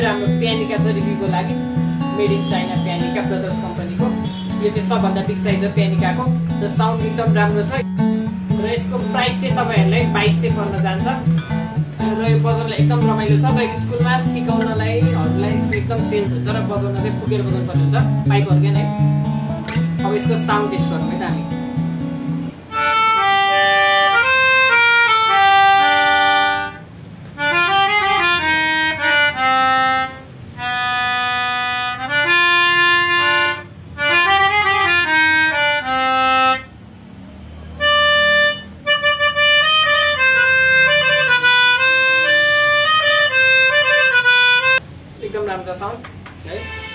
हाम्रो पियानिका छ रिभ्यूको लागि। Made in China pianica brothers कम्पनीको। यो चाहिँ सबभन्दा बिग साइज हो पियानिकाको र साउन्ड एकदम राम्रो छ र यसको प्राइस चाहिँ तपाईहरुलाई 2200 पर्न जान्छ र यो बजाउनलाई एकदम रमाइलो छ र स्कुलमा सिकाउनलाई हरुलाई एकदम सेन्स हुन्छ र बजाउन चाहिँ फुकेर बजाउनु पर्ने हुन्छ पाइपहरु के नै। अब यसको साउन्ड टेस्ट गरौँ है त हामी। एकदम राम्रो साउन्ड है।